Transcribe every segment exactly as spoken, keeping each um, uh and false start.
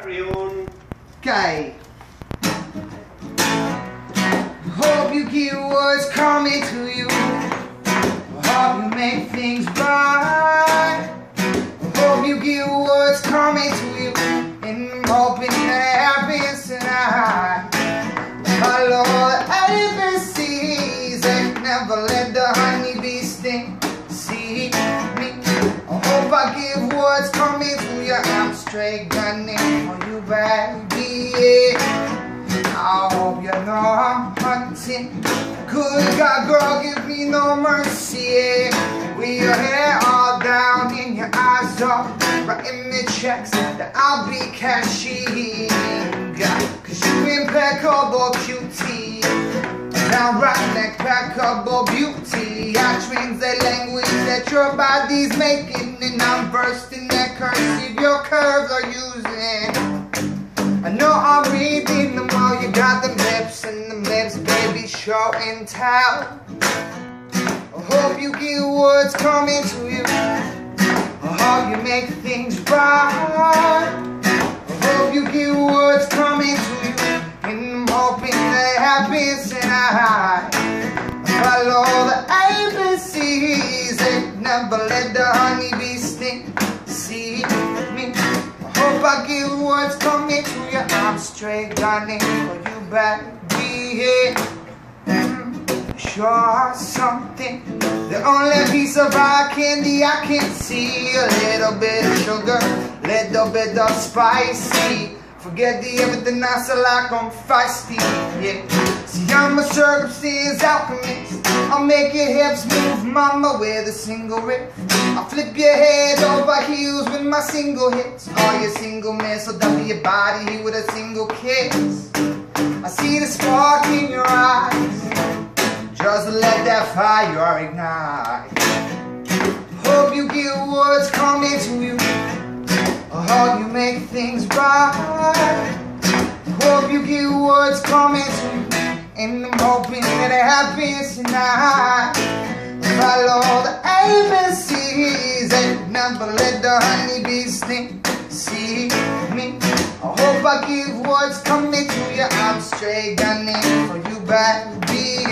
Carry on. Okay. Hope you get what's coming to you. Hope you make things right. Hope you get what's coming to you. And I'm hoping that it happens tonight. Follow the A B Cs and never let the honeybee sting. See me. I hope I give what's coming to you. I'm straight gunning for you, baby. Yeah. I hope you know I'm hunting. Good God, girl, give me no mercy. Yeah. With your hair all down and your eyes up, writing me checks that I'll be cashing. Cause you impeccable cutie, downright like impeccable beauty. I translate language that your body's making, and I'm versed in that cursive your curves are using. I know I'm reading them all. You got them lips and them lips, baby, show and tell. I hope you get what's coming to you. I hope you make things right. I hope you get what's coming to you. And I'm hoping that it happens tonight. Follow the A B Cs and never let the honeybee sting. See me. Hope I get what's coming to you. I'm straight gunning for you, baby. Yeah. Mm, sure something. The only piece of eye candy I can see. A little bit of sugar, little bit of spicy. Forget the everything else I like, I'm feisty. Yeah. See, I'm a circumstance alchemist. I'll make your hips move, mama, with a single riff. I'll flip your head over heels with my single hits. All your single miss will double your body with a single kiss. I see the spark in your eyes. Just let that fire ignite. Hope you get what's coming to you. I hope you make things right. Hope you get what's coming to you. And I'm hoping that it happens tonight. Follow the A B Cs and never let the honeybee sting. See me. I hope I give what's coming to you. I'm straight gunning for you, baby.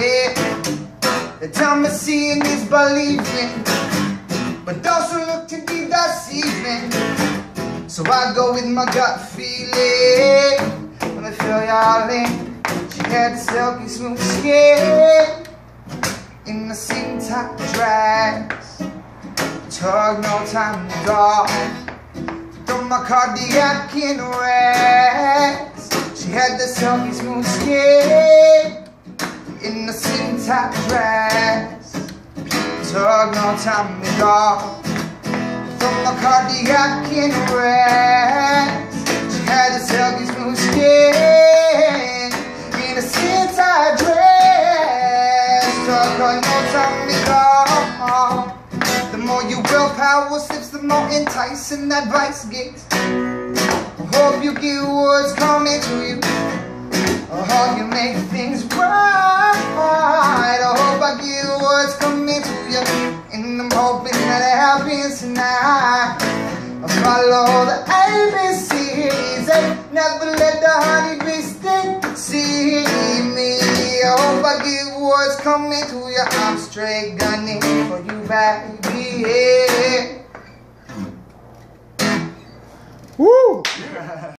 Yeah. They tell me seeing is believing, but those who look to be deceiving. So I go with my gut feeling. Let me feel y'all in. She had the silky smooth skin in the same type dress. Took no time to go. Throw my cardiac in rest. She had the silky smooth skin in the same type dress. Took no time to go. Throw my cardiac in rest. She had the silky smooth skin in a skin-tight dress. Took her no time to go. The more your willpower slips, the more enticing that vice gets. I hope you get what's coming to you. I hope you make things right. I hope I get what's coming to you. And I'm hoping that it happens tonight. I follow the A B Cs and never let the honeybee sting. See me. I hope I get what's coming to you. I'm straight gunning for you, baby. Yeah. Woo!